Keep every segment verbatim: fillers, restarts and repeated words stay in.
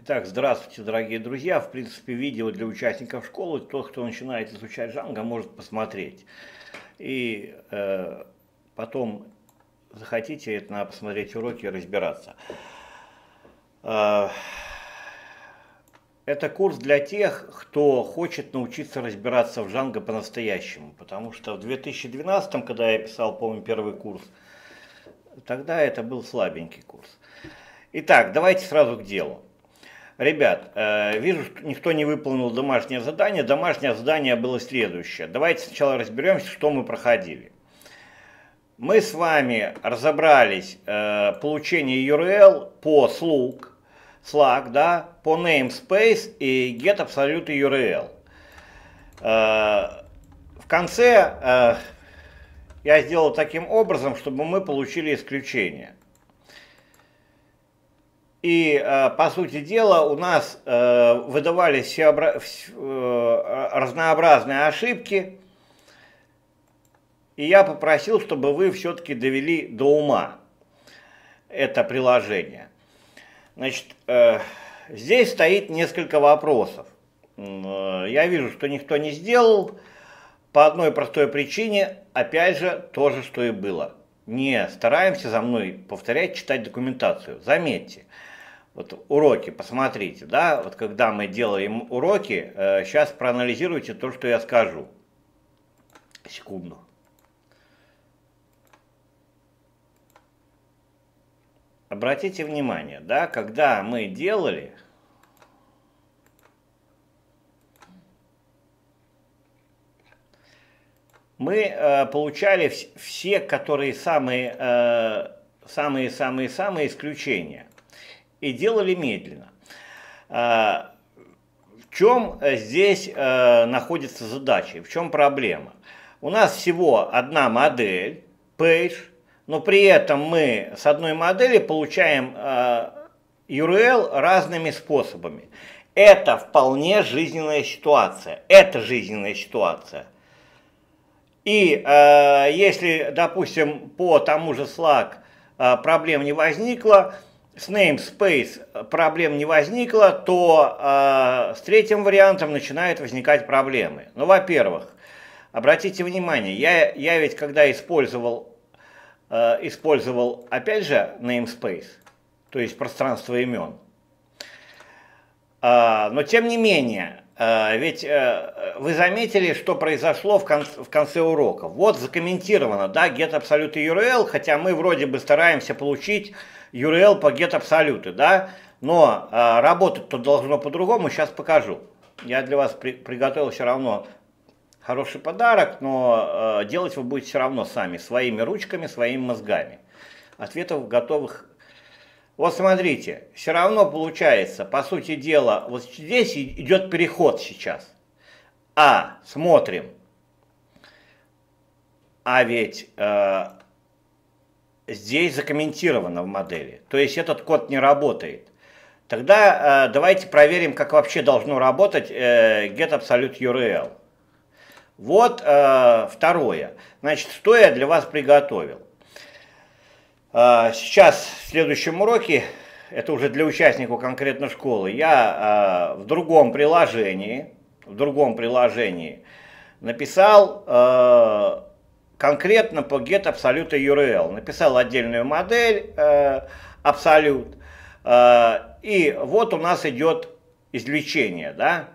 Итак, здравствуйте, дорогие друзья. В принципе, видео для участников школы, тот, кто начинает изучать Django, может посмотреть. И э, потом захотите, это надо посмотреть уроки и разбираться. Э, это курс для тех, кто хочет научиться разбираться в Django по-настоящему. Потому что в две тысячи двенадцатом, когда я писал, по-моему, первый курс, тогда это был слабенький курс. Итак, давайте сразу к делу. Ребят, э, вижу, что никто не выполнил домашнее задание. Домашнее задание было следующее. Давайте сначала разберемся, что мы проходили. Мы с вами разобрались э, получение ю ар эл по slug, slug, да, по namespace и get absolute ю ар эл. Э, в конце э, я сделал таким образом, чтобы мы получили исключение. И, по сути дела, у нас выдавались все разнообразные ошибки. И я попросил, чтобы вы все-таки довели до ума это приложение. Значит, здесь стоит несколько вопросов. Я вижу, что никто не сделал. По одной простой причине, опять же, то же, что и было. Не стараемся за мной повторять, читать документацию. Заметьте. Вот уроки, посмотрите, да, вот когда мы делаем уроки, э, сейчас проанализируйте то, что я скажу. Секунду. Обратите внимание, да, когда мы делали, мы э, получали все, которые самые, самые, самые, самые исключения. И делали медленно. В чем здесь находится задача, в чем проблема? У нас всего одна модель, page, но при этом мы с одной модели получаем ю ар эл разными способами. Это вполне жизненная ситуация. Это жизненная ситуация. И если, допустим, по тому же slug проблем не возникло, с namespace проблем не возникло, то э, с третьим вариантом начинают возникать проблемы. Ну, во-первых, обратите внимание, я, я ведь когда использовал, э, использовал, опять же, namespace, то есть пространство имен, э, но тем не менее, э, ведь э, вы заметили, что произошло в конце, в конце урока. Вот закомментировано, да, get absolute ю ар эл, хотя мы вроде бы стараемся получить ю ар эл по get absolute, да, но э, работать-то должно по-другому, сейчас покажу. Я для вас при, приготовил все равно хороший подарок, но э, делать вы будете все равно сами, своими ручками, своими мозгами. Ответов готовых. Вот смотрите, все равно получается, по сути дела, вот здесь идет переход сейчас. А, смотрим. А ведь... Э, здесь закомментировано в модели, то есть этот код не работает. Тогда э, давайте проверим, как вообще должно работать э, get absolute ю ар эл. Вот э, второе. Значит, что я для вас приготовил. Э, сейчас в следующем уроке, это уже для участников конкретно школы, я э, в другом приложении, в другом приложении написал э, конкретно по get absolute ю ар эл. Написал отдельную модель э, absolute. Э, и вот у нас идет извлечение, да?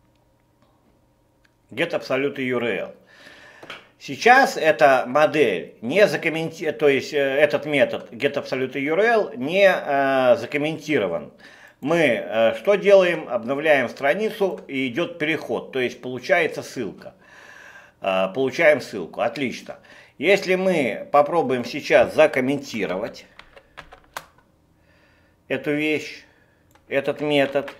Get absolute ю ар эл. Сейчас эта модель не закомментирована, то есть э, этот метод get absolute ю ар эл не э, закомментирован. Мы э, что делаем? Обновляем страницу и идет переход, то есть получается ссылка. Получаем ссылку. Отлично. Если мы попробуем сейчас закомментировать эту вещь, этот метод,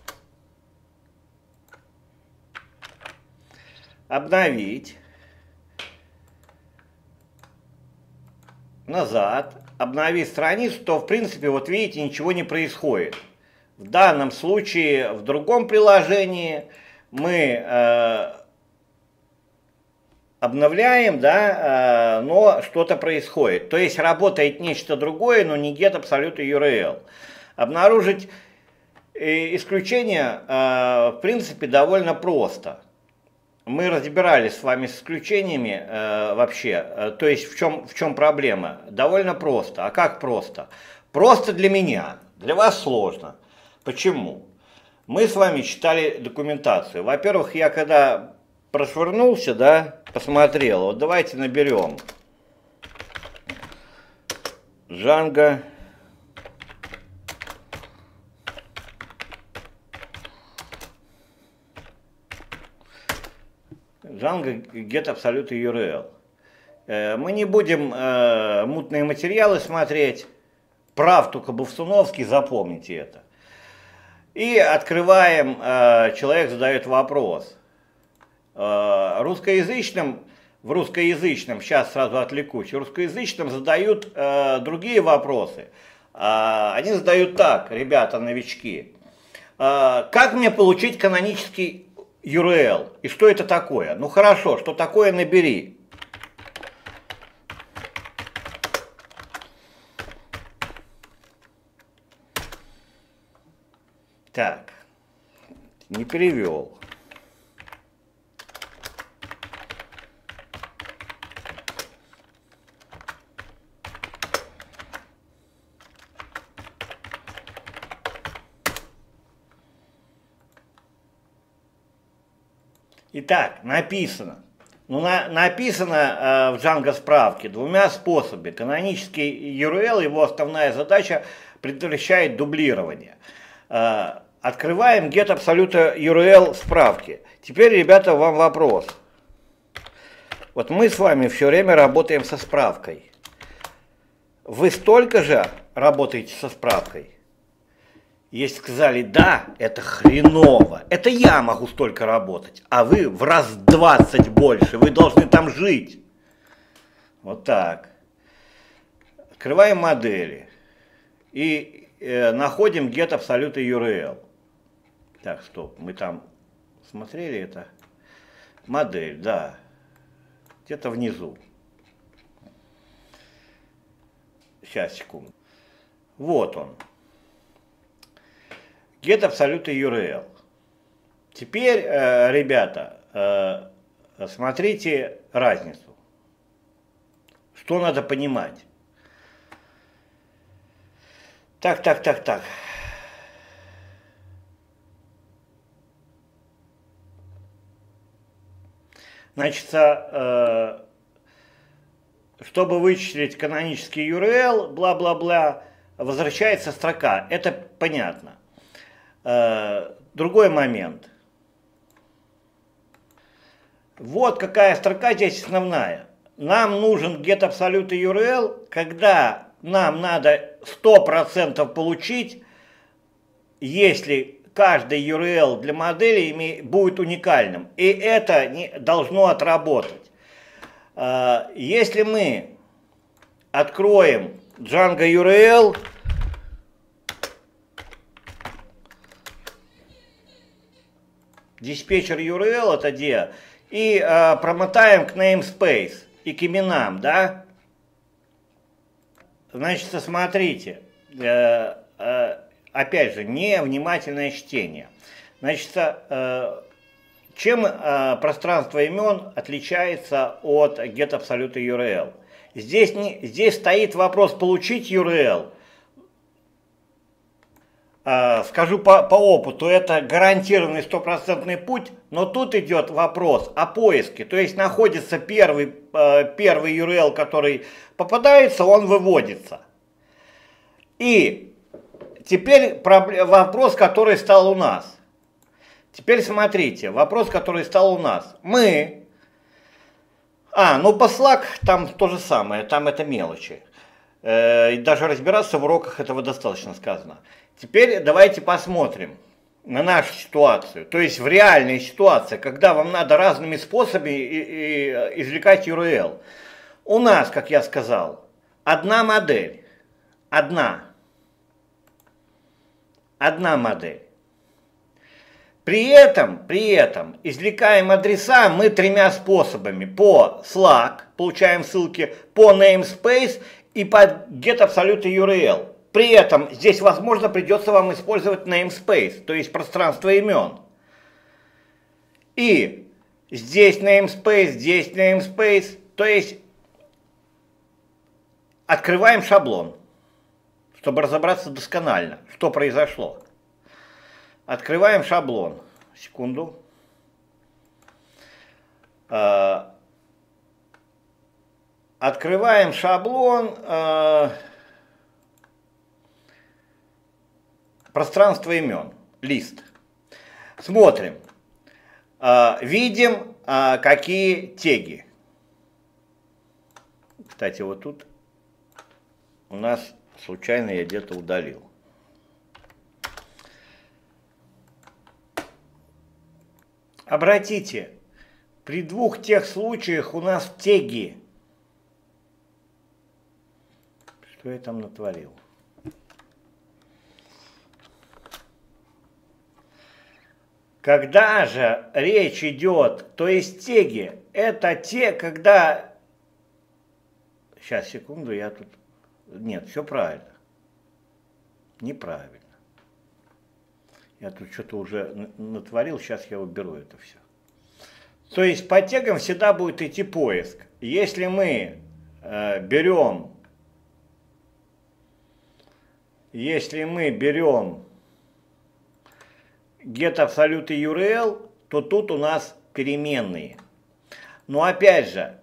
обновить, назад, обновить страницу, то в принципе, вот видите, ничего не происходит. В данном случае, в другом приложении мы... Э, обновляем, да, но что-то происходит. То есть работает нечто другое, но не get absolute ю ар эл. Обнаружить И исключение, в принципе, довольно просто. Мы разбирались с вами с исключениями вообще. То есть в чем, в чем проблема? Довольно просто. А как просто? Просто для меня. Для вас сложно. Почему? Мы с вами читали документацию. Во-первых, я когда прошвырнулся, да, посмотрел. Вот давайте наберем. Django. Django get absolute ю ар эл. Мы не будем э, мутные материалы смотреть. Прав только Бовсуновский, запомните это. И открываем, э, человек задает вопрос. Э, русскоязычным, в русскоязычном, сейчас сразу отвлекусь, в русскоязычном задают э, другие вопросы. Э, они задают так, ребята, новички. Э, как мне получить канонический ю ар эл? И что это такое? Ну хорошо, что такое, набери. Так, не перевел. Итак, написано. Ну, на, написано э, в Django справке двумя способами. Канонический ю ар эл, его основная задача предотвращает дублирование. Э, открываем get absolute ю ар эл справки. Теперь, ребята, вам вопрос. Вот мы с вами все время работаем со справкой. Вы столько же работаете со справкой? Если сказали, да, это хреново, это я могу столько работать, а вы в раз двадцать больше, вы должны там жить. Вот так. Открываем модели и э, находим get absolute ю ар эл. Так, стоп, мы там смотрели это. Модель, да, где-то внизу. Сейчас, секунду. Вот он. Get absolute ю ар эл. Теперь, э, ребята, э, смотрите разницу. Что надо понимать? Так, так, так, так. Значит, э, чтобы вычислить канонический ю ар эл, бла-бла-бла, возвращается строка. Это понятно. Другой момент. Вот какая строка здесь основная. Нам нужен get absolute ю ар эл, когда нам надо сто процентов получить, если каждый ю ар эл для модели будет уникальным. И это не должно отработать. Если мы откроем Django ю ар эл, диспетчер ю ар эл это где, и э, промотаем к namespace и к именам, да? Значит, смотрите, э, э, опять же, невнимательное чтение. Значит, э, чем э, пространство имен отличается от get absolute ю ар эл? Здесь, не, здесь стоит вопрос получить ю ар эл. Скажу по, по опыту, это гарантированный стопроцентный путь, но тут идет вопрос о поиске. То есть находится первый, первый ю ар эл, который попадается, он выводится. И теперь вопрос, который стал у нас. Теперь смотрите, вопрос, который стал у нас. Мы, а, ну по Slack там то же самое, там это мелочи. Э, даже разбираться в уроках этого достаточно сказано. Теперь давайте посмотрим на нашу ситуацию. То есть в реальной ситуации, когда вам надо разными способами извлекать ю ар эл. У нас, как я сказал, одна модель. Одна. Одна модель. При этом, при этом извлекаем адреса мы тремя способами. По Slack, получаем ссылки, по namespace и по get absolute ю ар эл. при этом здесь, возможно, придется вам использовать namespace, то есть пространство имен. И здесь namespace, здесь namespace, то есть открываем шаблон, чтобы разобраться досконально, что произошло. Открываем шаблон. Секунду. Открываем шаблон. Пространство имен. Лист. Смотрим. Видим, какие теги. Кстати, вот тут у нас случайно я где-то удалил. Обратите, при двух тех случаях у нас теги. Что я там натворил? Когда же речь идет, то есть теги, это те, когда... Сейчас, секунду, я тут... Нет, все правильно. Неправильно. Я тут что-то уже натворил, сейчас я уберу это все. То есть по тегам всегда будет идти поиск. Если мы э, берем... Если мы берем... get absolute ю ар эл, то тут у нас переменные. Но опять же,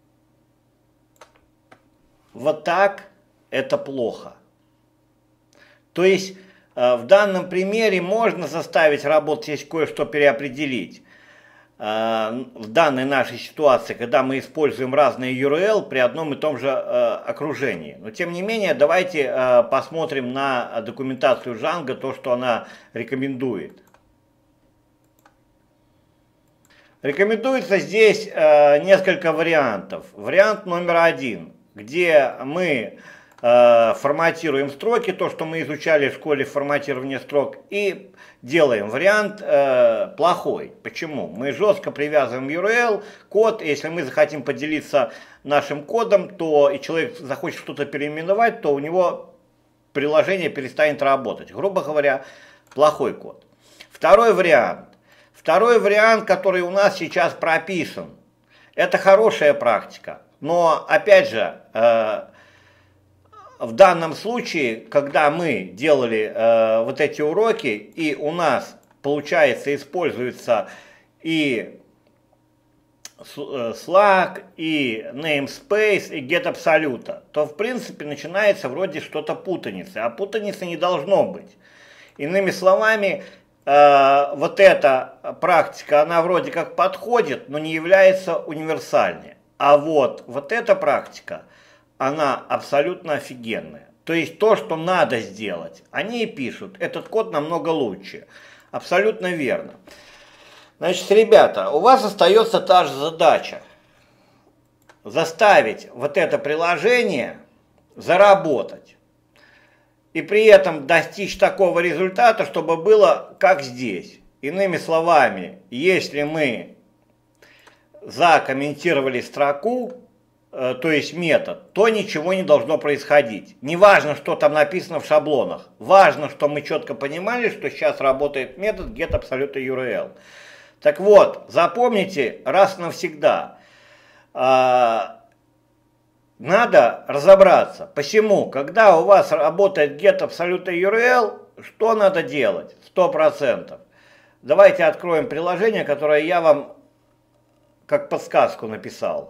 вот так это плохо. То есть в данном примере можно заставить работать, если кое-что переопределить. В данной нашей ситуации, когда мы используем разные ю ар эл при одном и том же окружении. Но тем не менее, давайте посмотрим на документацию Django, то, что она рекомендует. Рекомендуется здесь э, несколько вариантов. Вариант номер один, где мы э, форматируем строки, то, что мы изучали в школе форматирования строк, и делаем вариант э, плохой. Почему? Мы жестко привязываем ю ар эл, код, и если мы захотим поделиться нашим кодом, то и человек захочет что-то переименовать, то у него приложение перестанет работать. Грубо говоря, плохой код. Второй вариант. Второй вариант, который у нас сейчас прописан, это хорошая практика. Но, опять же, э, в данном случае, когда мы делали э, вот эти уроки, и у нас, получается, используется и Slack, и namespace, и get absolute, то, в принципе, начинается вроде что-то путаницы. А путаницы не должно быть. Иными словами, вот эта практика, она вроде как подходит, но не является универсальной. А вот, вот эта практика, она абсолютно офигенная. То есть то, что надо сделать, они и пишут. Этот код намного лучше. Абсолютно верно. Значит, ребята, у вас остается та же задача. Заставить вот это приложение заработать. И при этом достичь такого результата, чтобы было как здесь. Иными словами, если мы закомментировали строку, э, то есть метод, то ничего не должно происходить. Не важно, что там написано в шаблонах. Важно, что мы четко понимали, что сейчас работает метод get absolute ю ар эл. Так вот, запомните раз навсегда. Э, Надо разобраться, почему, когда у вас работает get absolute ю ар эл, что надо делать? сто процентов. Давайте откроем приложение, которое я вам как подсказку написал.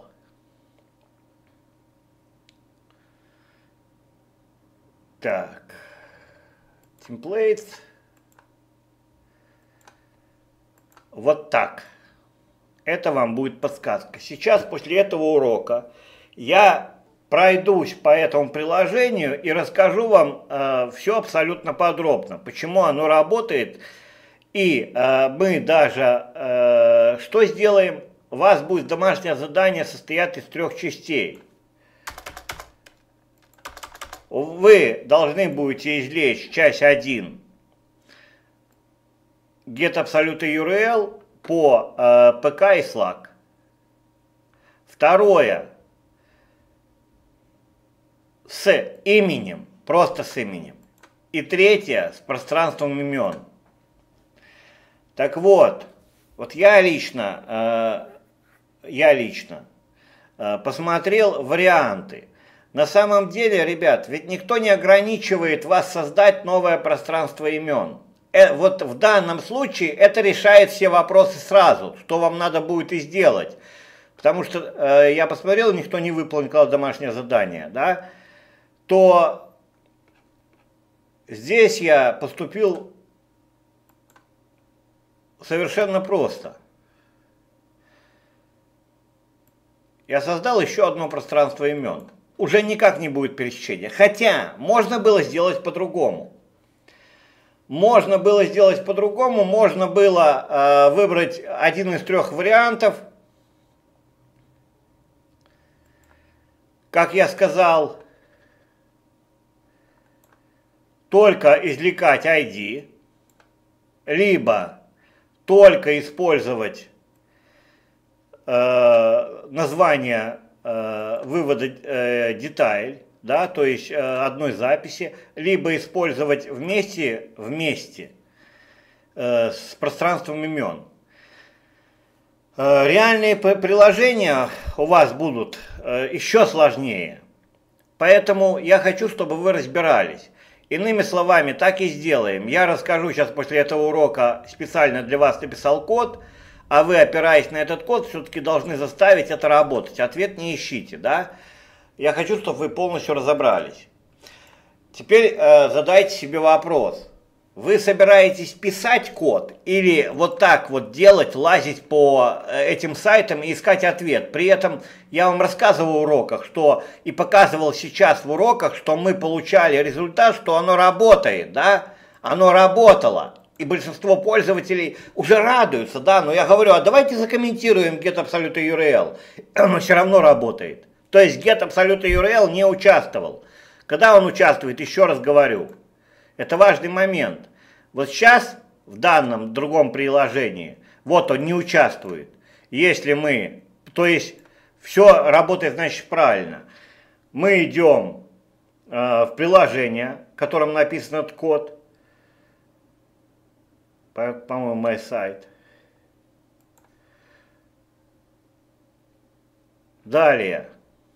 Так, templates. Вот так. Это вам будет подсказка. Сейчас, после этого урока, я пройдусь по этому приложению и расскажу вам э, все абсолютно подробно, почему оно работает. И э, мы даже э, что сделаем? У вас будет домашнее задание состоять из трех частей. Вы должны будете извлечь часть один get absolute ю ар эл по э, пи кей и Slack. Второе. С именем просто с именем. И третье с пространством имен. Так вот, вот я лично, э, я лично э, посмотрел варианты. На самом деле, ребят, ведь никто не ограничивает вас создать новое пространство имен. Э, вот в данном случае это решает все вопросы сразу, что вам надо будет и сделать. Потому что э, я посмотрел, никто не выполнил домашнее задание, да, то здесь я поступил совершенно просто. Я создал еще одно пространство имен. Уже никак не будет пересечения. Хотя можно было сделать по-другому. Можно было сделать по-другому. Можно было э, выбрать один из трех вариантов. Как я сказал, только извлекать ай ди, либо только использовать э, название э, вывода э, деталь, да, то есть э, одной записи, либо использовать вместе, вместе э, с пространством имен. Э, реальные приложения у вас будут э, еще сложнее, поэтому я хочу, чтобы вы разбирались. Иными словами, так и сделаем. Я расскажу сейчас после этого урока, специально для вас написал код, а вы, опираясь на этот код, все-таки должны заставить это работать. Ответ не ищите, да? Я хочу, чтобы вы полностью разобрались. Теперь э, задайте себе вопрос. Вы собираетесь писать код или вот так вот делать, лазить по этим сайтам и искать ответ? При этом я вам рассказывал в уроках, что и показывал сейчас в уроках, что мы получали результат, что оно работает, да? Оно работало. И большинство пользователей уже радуются, да? Но я говорю, а давайте закомментируем get absolute ю ар эл. Оно все равно работает. То есть get absolute ю ар эл не участвовал. Когда он участвует, еще раз говорю, это важный момент. Вот сейчас в данном другом приложении, вот он не участвует. Если мы, то есть все работает, значит, правильно. Мы идем э, в приложение, в котором написан этот код. По- по-моему, мой сайт. Далее.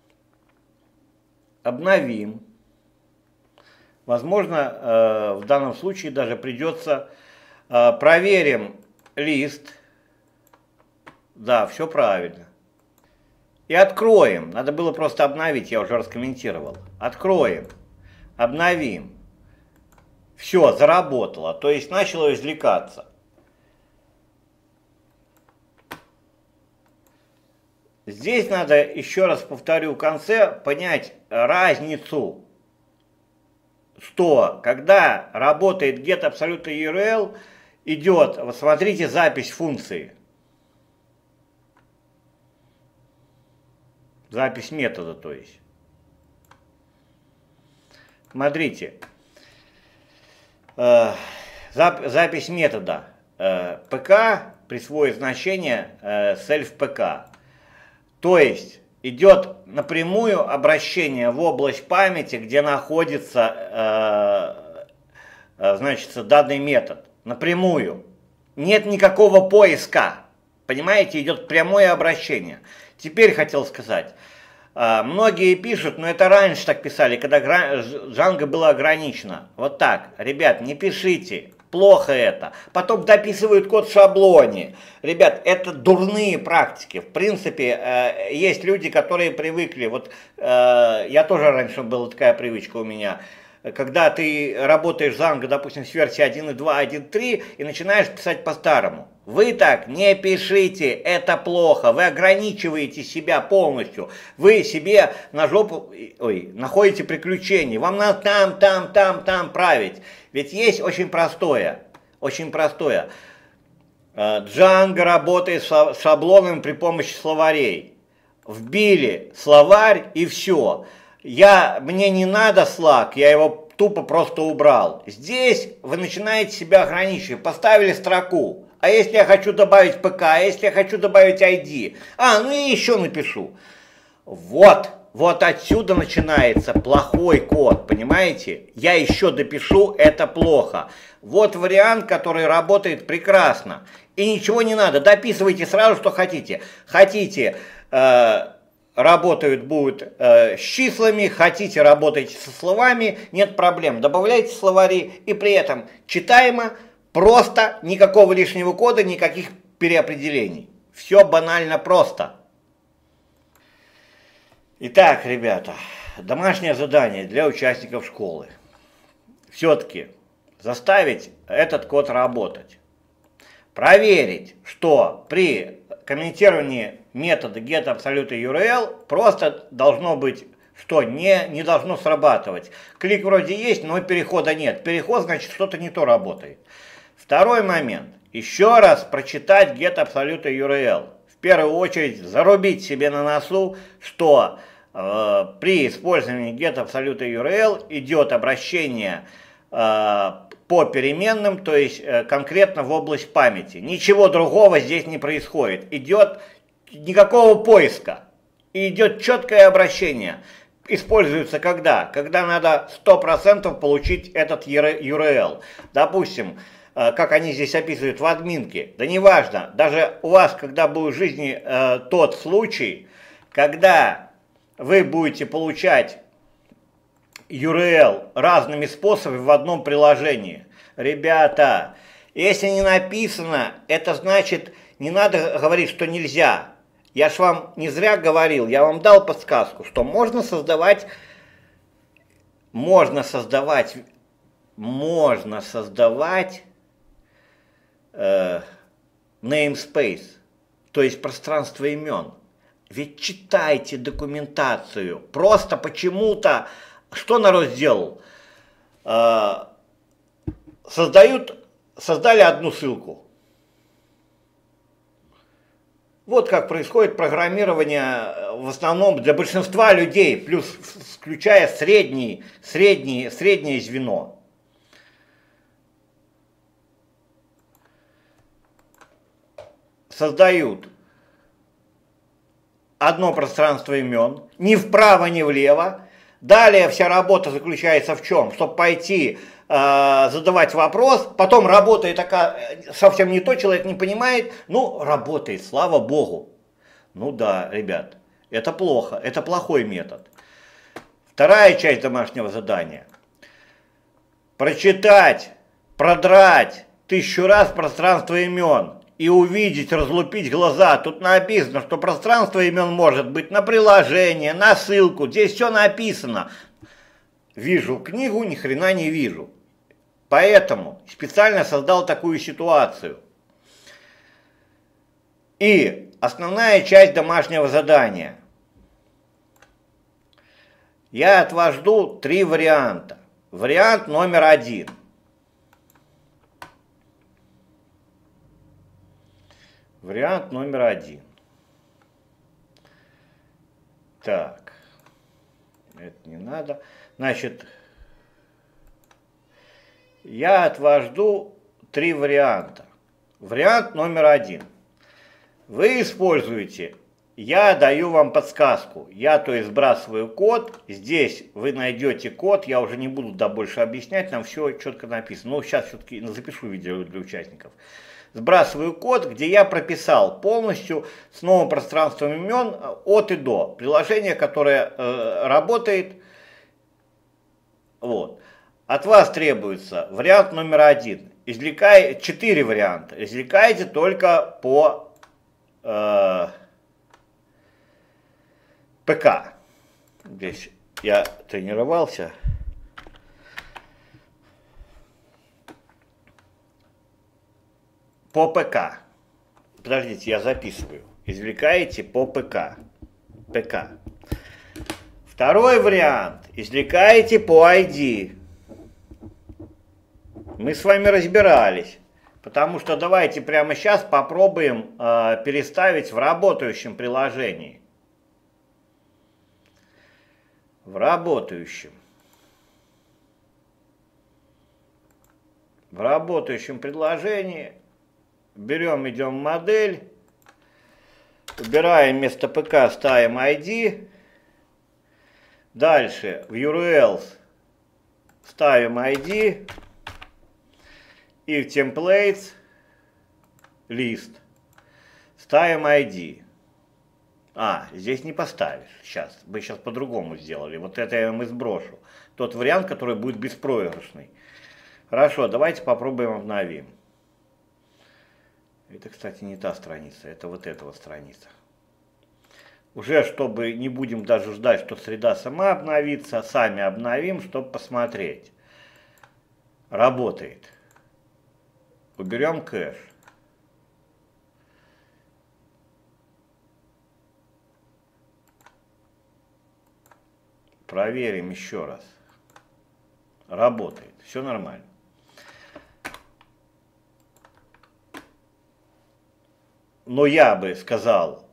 Обновим. Возможно, э, в данном случае даже придется э, проверим лист. Да, все правильно. И откроем. Надо было просто обновить, я уже раскомментировал. Откроем. Обновим. Все, заработало. То есть начало извлекаться. Здесь надо, еще раз повторю, в конце понять разницу. Что когда работает get absolute ю ар эл, идет, вот смотрите, запись функции. Запись метода, то есть. Смотрите. Э, зап, запись метода. Э, pk присвоит значение э, self-pk. То есть идет напрямую обращение в область памяти, где находится э, э, значит, данный метод. Напрямую. Нет никакого поиска. Понимаете, идет прямое обращение. Теперь хотел сказать. Э, многие пишут, но это раньше так писали, когда Django было ограничено. Вот так. Ребят, не пишите. Плохо это. Потом дописывают код в шаблоне. Ребят, это дурные практики. В принципе, э, есть люди, которые привыкли. Вот э, я тоже раньше была такая привычка у меня. Когда ты работаешь в Django, допустим, с версии один точка два, один точка три и начинаешь писать по-старому. Вы так не пишите, это плохо, вы ограничиваете себя полностью, вы себе на жопу, ой, находите приключения, вам надо там, там, там, там править. Ведь есть очень простое, очень простое. Django работает с шаблоном при помощи словарей. Вбили словарь и все. Я, мне не надо слаг, я его тупо просто убрал. Здесь вы начинаете себя ограничивать, поставили строку. А если я хочу добавить пк, а если я хочу добавить ай ди? А, ну и еще напишу. Вот, вот отсюда начинается плохой код, понимаете? Я еще допишу, это плохо. Вот вариант, который работает прекрасно. И ничего не надо, дописывайте сразу, что хотите. Хотите, э, работают будут э, с числами, хотите, работайте со словами, нет проблем. Добавляйте словари, и при этом читаемо, просто, никакого лишнего кода, никаких переопределений. Все банально просто. Итак, ребята, домашнее задание для участников школы. Все-таки заставить этот код работать. Проверить, что при комментировании метода getAbsoluteURL просто должно быть, что не, не должно срабатывать. Клик вроде есть, но перехода нет. Переход, значит, что-то не то работает. Второй момент. Еще раз прочитать getAbsoluteURL. В первую очередь зарубить себе на носу, что э, при использовании getAbsoluteURL идет обращение э, по переменным, то есть э, конкретно в область памяти. Ничего другого здесь не происходит. Идет никакого поиска. И идет четкое обращение. Используется когда? Когда надо сто процентов получить этот ю ар эл. Допустим, э, как они здесь описывают в админке. Да неважно, даже у вас, когда будет в жизни э, тот случай, когда вы будете получать ю ар эл разными способами в одном приложении. Ребята, если не написано, это значит, не надо говорить, что нельзя. Я ж вам не зря говорил, я вам дал подсказку, что можно создавать, можно создавать, можно создавать э, namespace, то есть пространство имен. Ведь читайте документацию. Просто почему-то, что народ сделал? Э, создают, создали одну ссылку. Вот как происходит программирование в основном для большинства людей, плюс включая средний, средний, среднее звено. Создают одно пространство имен, ни вправо, ни влево. Далее вся работа заключается в чем? Чтобы пойти э, задавать вопрос, потом работает такая, совсем не то, человек не понимает, ну, работает, слава богу. Ну да, ребят, это плохо, это плохой метод. Вторая часть домашнего задания. Прочитать, продрать тысячу раз пространство имен и увидеть, разлупить глаза. Тут написано, что пространство имен может быть на приложение, на ссылку. Здесь все написано. Вижу книгу, ни хрена не вижу. Поэтому специально создал такую ситуацию. И основная часть домашнего задания. Я от вас жду три варианта. Вариант номер один. Вариант номер один. Так. Это не надо. Значит, я от вас жду три варианта. Вариант номер один. Вы используете, я даю вам подсказку. Я, то есть, сбрасываю код. Здесь вы найдете код. Я уже не буду да, больше объяснять. Там все четко написано. Но сейчас все-таки запишу видео для участников. Сбрасываю код, где я прописал полностью с новым пространством имен от и до. Приложение, которое э, работает. Вот. От вас требуется вариант номер один. Извлекай, четыре варианта. Извлекайте только по э, ПК. Здесь я тренировался. По ПК. Подождите, я записываю. Извлекаете по ПК. ПК. Второй вариант. Извлекаете по ай ди. Мы с вами разбирались. Потому что давайте прямо сейчас попробуем э, переставить в работающем приложении. В работающем. В работающем предложении берем, идем в модель, убираем вместо ПК, ставим ай ди, Дальше в ю ар эл ставим ай ди и в templates лист ставим ай ди. А, здесь не поставишь. Сейчас, мы сейчас по-другому сделали. Вот это я вам сброшу. Тот вариант, который будет беспроигрышный. Хорошо, давайте попробуем обновим. Это, кстати, не та страница, это вот эта вот страница. Уже, чтобы не будем даже ждать, что среда сама обновится, сами обновим, чтобы посмотреть. Работает. Уберем кэш. Проверим еще раз. Работает. Все нормально. Но я бы сказал,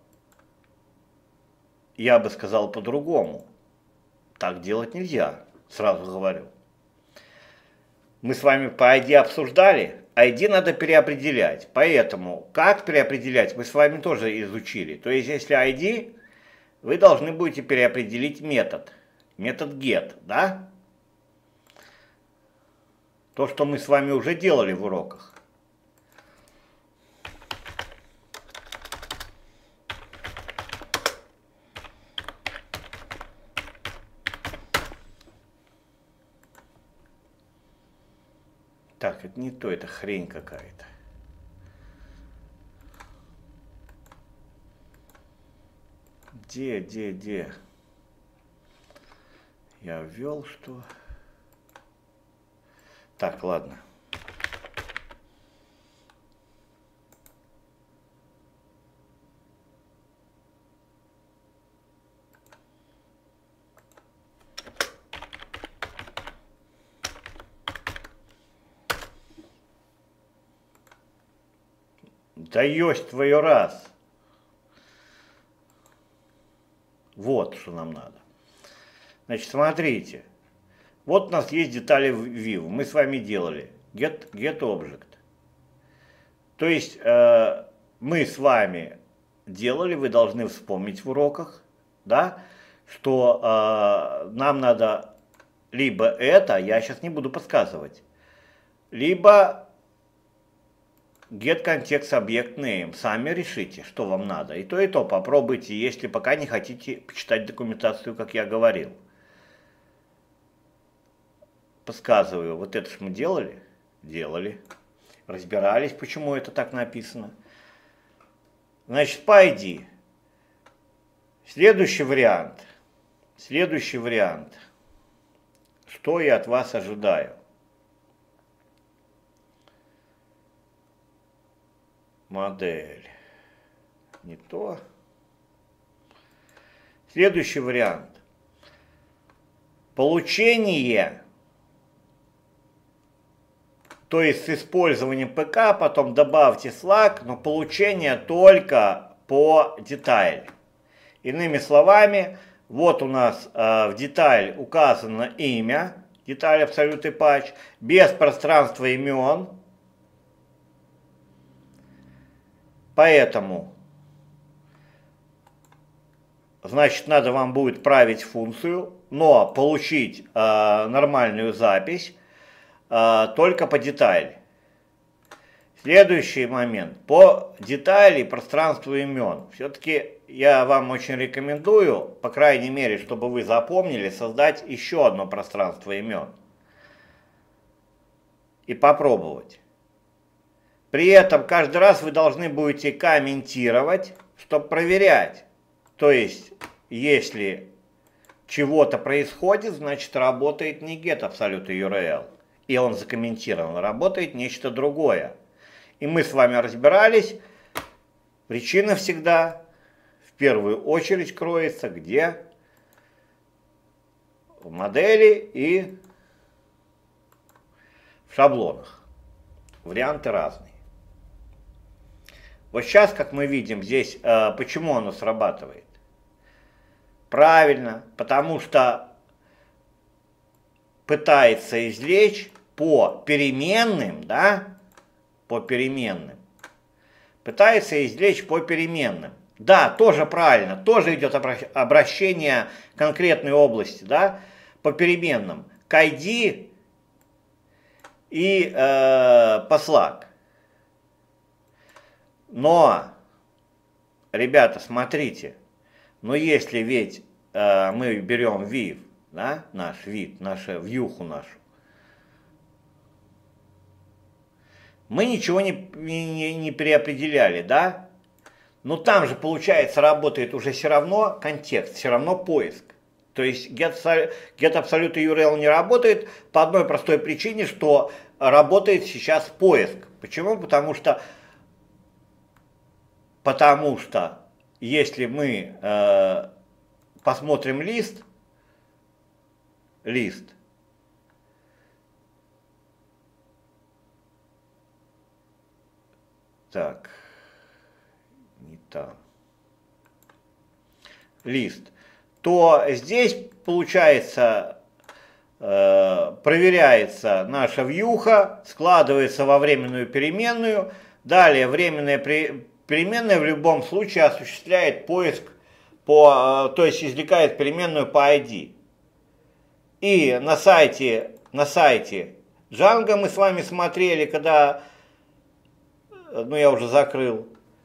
я бы сказал по-другому. Так делать нельзя, сразу говорю. Мы с вами по ай ди обсуждали, ай ди надо переопределять. Поэтому, как переопределять, мы с вами тоже изучили. То есть, если ай ди, вы должны будете переопределить метод. Метод get, да? То, что мы с вами уже делали в уроках. Так, это не то, это хрень какая-то. Где, где, где? Я ввел что? Так, ладно. Да ёсть твою раз. Вот что нам надо. Значит, смотрите. Вот у нас есть детали в Vue. Мы с вами делали get, get object. То есть э, мы с вами делали, вы должны вспомнить в уроках, да, что э, нам надо либо это, я сейчас не буду подсказывать, либо get context object name. Сами решите, что вам надо. И то, и то попробуйте, если пока не хотите почитать документацию, как я говорил. Подсказываю, вот это ж мы делали? Делали. Разбирались, почему это так написано. Значит, по ай ди. Следующий вариант. Следующий вариант. Что я от вас ожидаю? Модель. Не то. Следующий вариант. Получение. То есть с использованием пэ ка, потом добавьте Slack, но получение только по деталь. Иными словами, вот у нас э, в деталь указано имя, деталь Absolute Patch, без пространства имен. Поэтому, значит, надо вам будет править функцию, но получить э, нормальную запись э, только по детали. Следующий момент. По детали пространству имен. Все-таки я вам очень рекомендую, по крайней мере, чтобы вы запомнили, создать еще одно пространство имен. И попробовать. При этом каждый раз вы должны будете комментировать, чтобы проверять. То есть, если чего-то происходит, значит работает не get absolute ю ар эл. И он закомментирован, работает нечто другое. И мы с вами разбирались, причина всегда в первую очередь кроется где? В модели и в шаблонах. Варианты разные. Вот сейчас, как мы видим, здесь э, почему оно срабатывает? Правильно, потому что пытается извлечь по переменным, да, по переменным, пытается извлечь по переменным. Да, тоже правильно, тоже идет обращение конкретной области, да, по переменным к ай ди и э, по Slack. Но, ребята, смотрите, но если ведь э, мы берем вив, да, наш вид, нашу вьюху нашу, мы ничего не, не, не переопределяли, да? Но там же, получается, работает уже все равно контекст, все равно поиск. То есть get, get absolute ю ар эл не работает по одной простой причине, что работает сейчас поиск. Почему? Потому что, потому что если мы э, посмотрим лист, лист, так, не там, лист, то здесь получается э, проверяется наша вьюха, складывается во временную переменную, далее временная при, переменная в любом случае осуществляет поиск по, э, то есть извлекает переменную по ай ди. И на сайте, на сайте Django мы с вами смотрели, когда, ну я уже закрыл,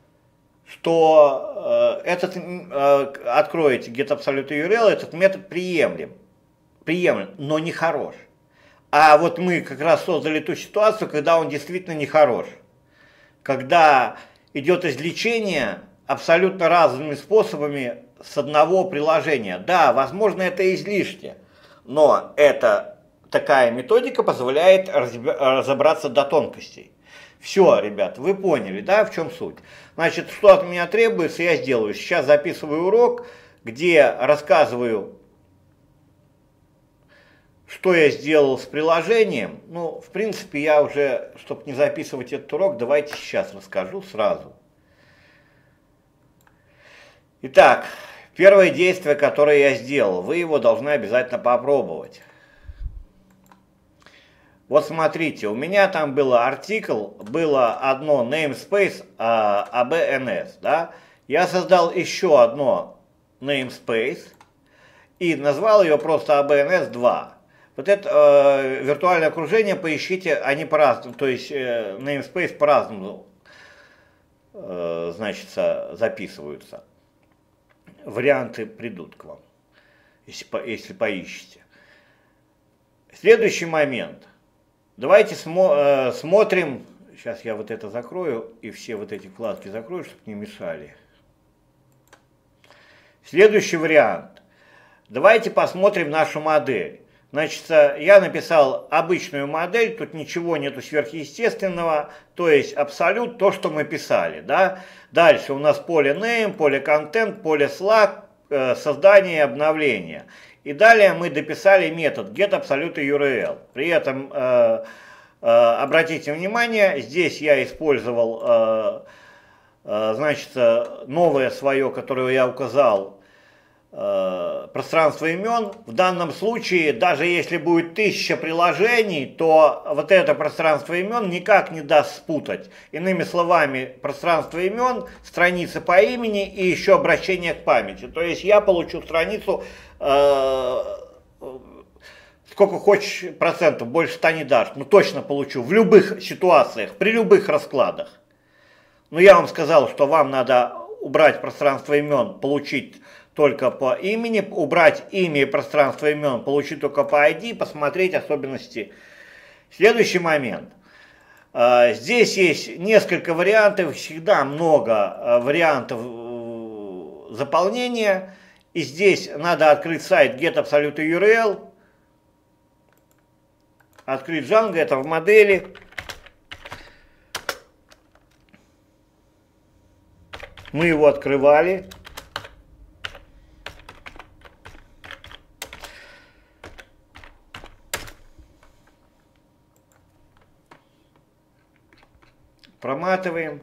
что э, этот, э, откроете get absolute ю ар эл, этот метод приемлем, приемлем, но не хорош. А вот мы как раз создали ту ситуацию, когда он действительно не хорош. Когда идет извлечение абсолютно разными способами с одного приложения. Да, возможно, это излишне, но это такая методика позволяет разобраться до тонкостей. Все, ребят, вы поняли, да, в чем суть? Значит, что от меня требуется, я сделаю. Сейчас записываю урок, где рассказываю, что я сделал с приложением. Ну, в принципе, я уже, чтобы не записывать этот урок, давайте сейчас расскажу сразу. Итак, первое действие, которое я сделал, вы его должны обязательно попробовать. Вот смотрите, у меня там было артикл, было одно namespace а, эй би эн эс, да? Я создал еще одно namespace и назвал ее просто эй би эн эс два. Вот это э, виртуальное окружение, поищите, они по-разному, то есть э, namespace по-разному, э, значит, записываются. Варианты придут к вам, если, по, если поищете. Следующий момент. Давайте смо, э, смотрим, сейчас я вот это закрою и все вот эти вкладки закрою, чтобы не мешали. Следующий вариант. Давайте посмотрим нашу модель. Значит, я написал обычную модель, тут ничего нету сверхъестественного, то есть абсолют то, что мы писали, да. Дальше у нас поле name, поле content, поле Slack, э, создание и обновление. И далее мы дописали метод get absolute ю ар эл. При этом, э, э, обратите внимание, здесь я использовал, э, э, значит, новое свое, которое я указал, э, пространство имен. В данном случае, даже если будет тысяча приложений, то вот это пространство имен никак не даст спутать. Иными словами, пространство имен, страница по имени и еще обращение к памяти. То есть я получу страницу, сколько хочешь процентов, больше ста не дашь, но точно получу в любых ситуациях, при любых раскладах. Но я вам сказал, что вам надо убрать пространство имен, получить только по имени, убрать имя и пространство имен, получить только по ай ди, посмотреть особенности. Следующий момент. Здесь есть несколько вариантов, всегда много вариантов заполнения. И здесь надо открыть сайт get absolute ю ар эл, открыть Django, это в модели. Мы его открывали. Проматываем.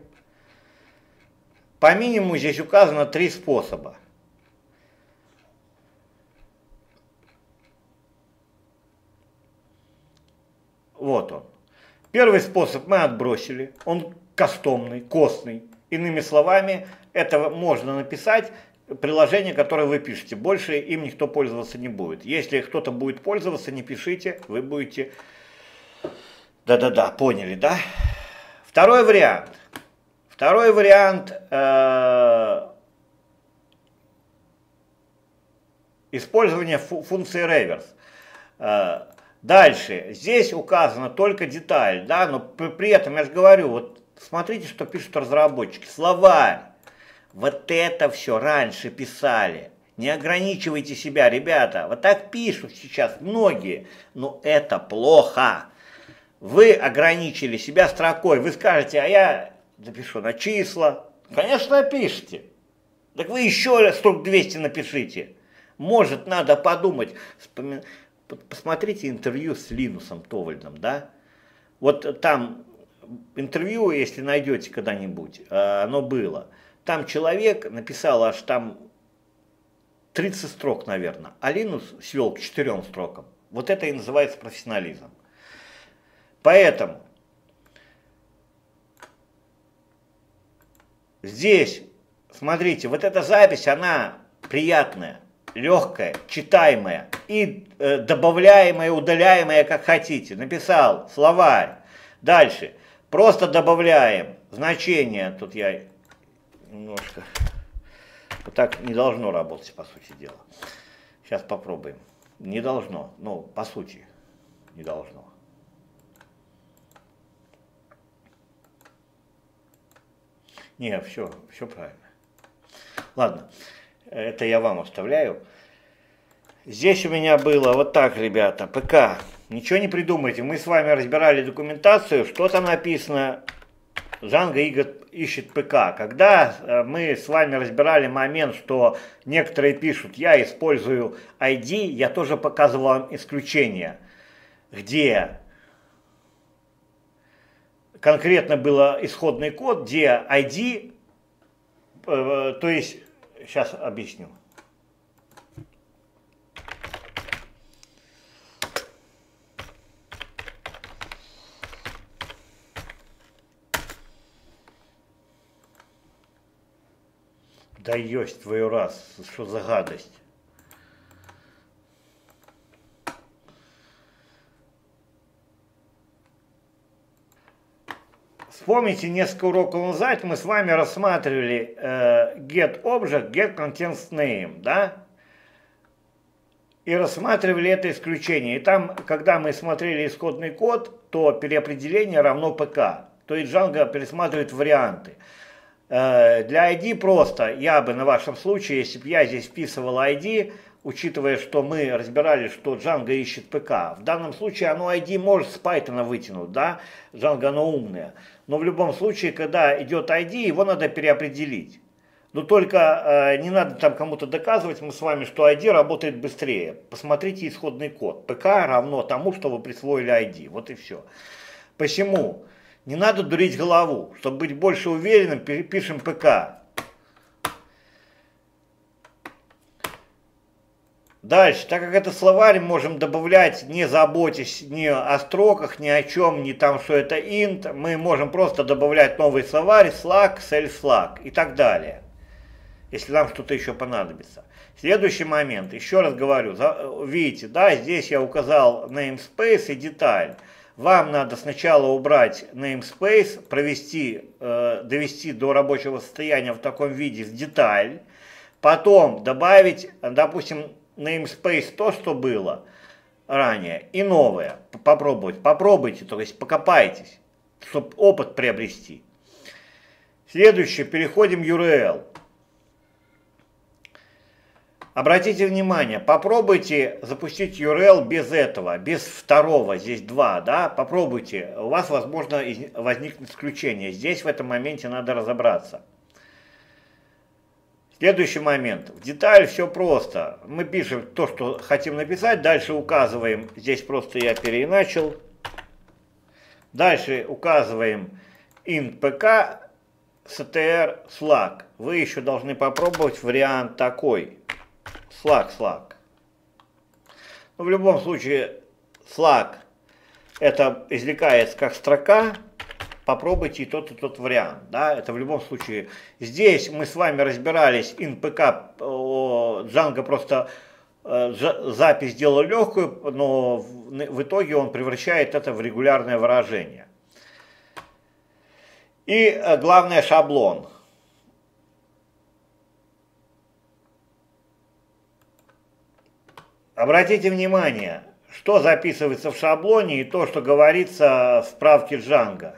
По минимуму здесь указано три способа. Вот он. Первый способ мы отбросили, он кастомный, костный. Иными словами, Это можно написать, приложение, которое вы пишете. Больше им никто пользоваться не будет. Если кто-то будет пользоваться, не пишите, вы будете... Да-да-да, поняли, да? Второй вариант. Второй вариант э, использования фу функции реверс. Э, дальше. Здесь указана только деталь, да, но при, при этом я же говорю, вот смотрите, что пишут разработчики. Словарь. Вот это все раньше писали. Не ограничивайте себя, ребята. Вот так пишут сейчас многие. Но это плохо. Вы ограничили себя строкой. Вы скажете, а я запишу на числа. Конечно, напишите. Так вы еще строк двести напишите. Может, надо подумать. Посмотрите интервью с Линусом Торвальдсом, да? Вот там интервью, если найдете когда-нибудь, оно было. Там человек написал аж там тридцать строк, наверное, а Линус свел к четырем строкам. Вот это и называется профессионализм. Поэтому здесь, смотрите, вот эта запись, она приятная, легкая, читаемая и э, добавляемая, удаляемая, как хотите. Написал словарь. Дальше. Просто добавляем значение. Тут я немножко... Вот так не должно работать, по сути дела. Сейчас попробуем. Не должно. Ну, по сути, не должно. Не, все, все правильно. Ладно, это я вам оставляю. Здесь у меня было вот так, ребята, ПК. Ничего не придумайте. Мы с вами разбирали документацию, что там написано. Django ищет ПК. Когда мы с вами разбирали момент, что некоторые пишут, я использую ай ди, я тоже показывал вам исключение, где конкретно был исходный код, где ай ди, э, то есть, сейчас объясню. Да есть твою раз, что за гадость. Вспомните, несколько уроков назад мы с вами рассматривали э, getObject, getContentName, да? И рассматривали это исключение. И там, когда мы смотрели исходный код, то переопределение равно ПК. То есть Django пересматривает варианты. Э, для ай ди просто, я бы на вашем случае, если бы я здесь вписывал ай ди, учитывая, что мы разбирали, что Django ищет ПК, в данном случае оно ай ди может с Python вытянуть, да? Django оно умное. Но в любом случае, когда идет ай ди, его надо переопределить. Но только э, не надо там кому-то доказывать, мы с вами, что ай ди работает быстрее. Посмотрите исходный код. ПК равно тому, что вы присвоили ай ди. Вот и все. Посему не надо дурить голову. Чтобы быть больше уверенным, перепишем ПК. Дальше, так как это словарь, можем добавлять, не заботясь ни о строках, ни о чем, ни там, что это int, мы можем просто добавлять новый словарь, slug, self-slug и так далее, если нам что-то еще понадобится. Следующий момент, еще раз говорю, видите, да, здесь я указал namespace и деталь. Вам надо сначала убрать namespace, провести, э, довести до рабочего состояния в таком виде в деталь, потом добавить, допустим, namespace то, что было ранее, и новое. Попробовать. Попробуйте, то есть покопайтесь, чтобы опыт приобрести. Следующее, переходим в ю ар эл. Обратите внимание, попробуйте запустить ю ар эл без этого, без второго, здесь два, да, попробуйте. У вас, возможно, возникнет исключение. Здесь в этом моменте надо разобраться. Следующий момент. В деталь все просто. Мы пишем то, что хотим написать. Дальше указываем. Здесь просто я переиначил. Дальше указываем int pk str slug. Вы еще должны попробовать вариант такой. Slug, slug. Но в любом случае slug это извлекается как строка. попробуйте и тот, и тот вариант. Да? Это в любом случае. Здесь мы с вами разбирались, ин-пк, Django просто э, запись сделал легкую, но в, в итоге он превращает это в регулярное выражение. И э, главное, шаблон. Обратите внимание, что записывается в шаблоне и то, что говорится в справке Django.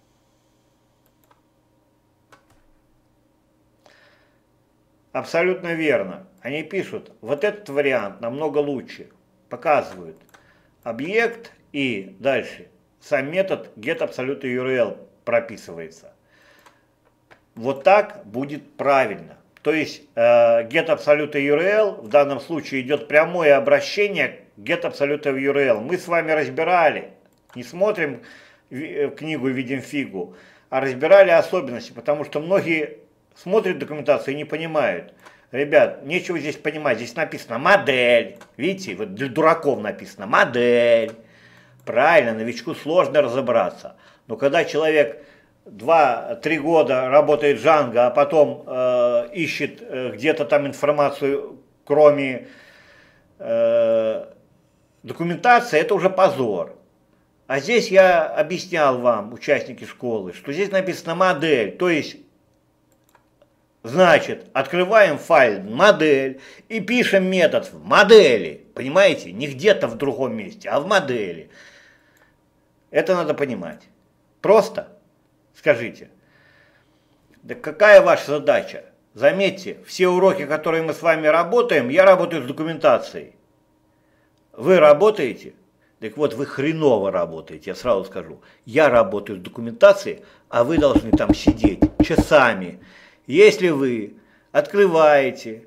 Абсолютно верно. Они пишут, вот этот вариант намного лучше. Показывают объект и дальше сам метод getAbsoluteURL прописывается. Вот так будет правильно. То есть э, getAbsoluteURL в данном случае идет прямое обращение к getAbsoluteURL. Мы с вами разбирали, не смотрим книгу, видим фигу, а разбирали особенности, потому что многие смотрят документацию и не понимают. Ребят, нечего здесь понимать, здесь написано модель, видите, вот для дураков написано модель. Правильно, новичку сложно разобраться, но когда человек два-три года работает Django, а потом э, ищет э, где-то там информацию, кроме э, документации, это уже позор. А здесь я объяснял вам, участники школы, что здесь написано модель, то есть, значит, открываем файл модель и пишем метод в модели, понимаете, не где-то в другом месте, а в модели. Это надо понимать. Просто. Скажите, да какая ваша задача? Заметьте, все уроки, которые мы с вами работаем, я работаю с документацией. Вы работаете? Так вот, вы хреново работаете, я сразу скажу. Я работаю с документацией, а вы должны там сидеть часами. Если вы открываете,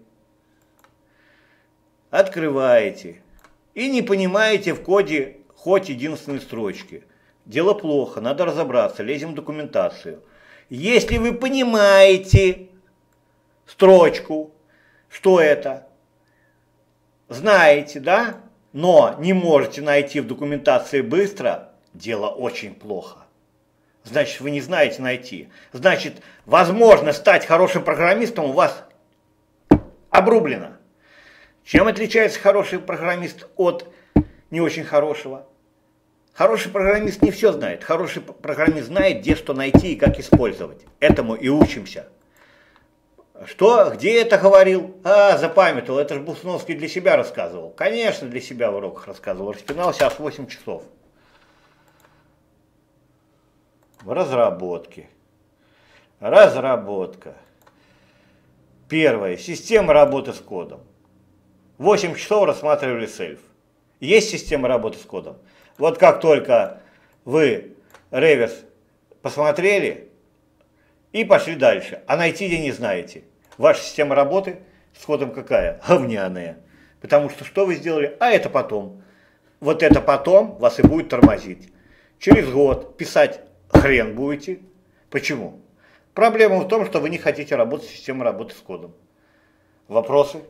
открываете и не понимаете в коде хоть единственной строчки, дело плохо, надо разобраться, лезем в документацию. Если вы понимаете строчку, что это, знаете, да, но не можете найти в документации быстро, дело очень плохо. Значит, вы не знаете найти. Значит, возможность стать хорошим программистом у вас обрублена. Чем отличается хороший программист от не очень хорошего? Хороший программист не все знает. Хороший программист знает, где что найти и как использовать. Этому и учимся. Что? Где это говорил? А, запамятовал. Это же Бусновский для себя рассказывал. Конечно, для себя в уроках рассказывал. Распинался аж восемь часов. В разработке. Разработка. Первое. Система работы с кодом. восемь часов рассматривали сельф. Есть система работы с кодом? Вот как только вы реверс посмотрели и пошли дальше, а найти где не знаете. Ваша система работы с кодом какая? Говняная. Потому что что вы сделали? А это потом. Вот это потом вас и будет тормозить. Через год писать хрен будете. Почему? Проблема в том, что вы не хотите работать с системой работы с кодом. Вопросы?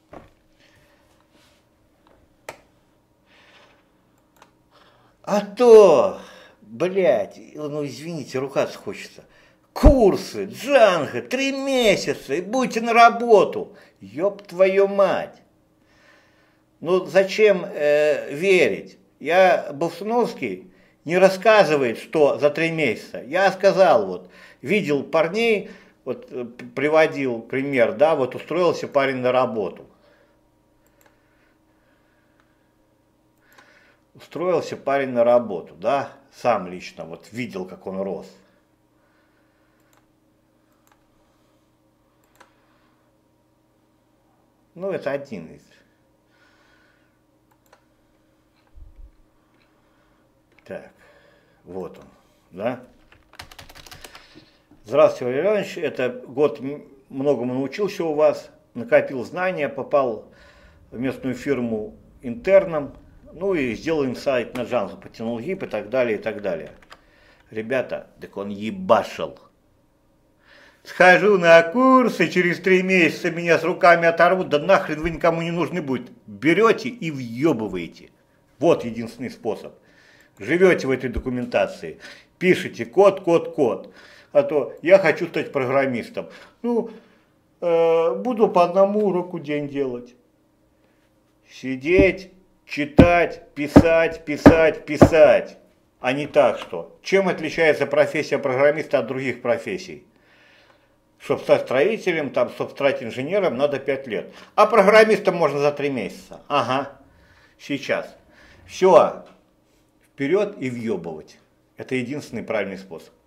А то, блядь, ну извините, ругаться хочется. Курсы, Django, три месяца, и будете на работу. Ёб твою мать. Ну зачем э, верить? Я, Болсуновский, не рассказывает, что за три месяца. Я сказал, вот, видел парней, вот приводил пример, да, вот устроился парень на работу. Устроился парень на работу, да, сам лично вот видел, как он рос. Ну, это один из. Так, вот он, да. Здравствуйте, Валерий Иванович, это год многому научился у вас, накопил знания, попал в местную фирму интерном. Ну и сделал им сайт на Django, потянул гип и так далее, и так далее. Ребята, так он ебашил. Схожу на курсы, через три месяца меня с руками оторвут, да нахрен вы никому не нужны будет. Берете и въебываете. Вот единственный способ. Живете в этой документации. пишите код, код, код. А то я хочу стать программистом. Ну, э, буду по одному уроку в день делать. Сидеть, читать, писать, писать, писать. А не так что. Чем отличается профессия программиста от других профессий? Чтобы стать строителем, там, чтобы стать инженером, надо пять лет. А программистом можно за три месяца. Ага, сейчас. Все, вперед и въебывать. Это единственный правильный способ.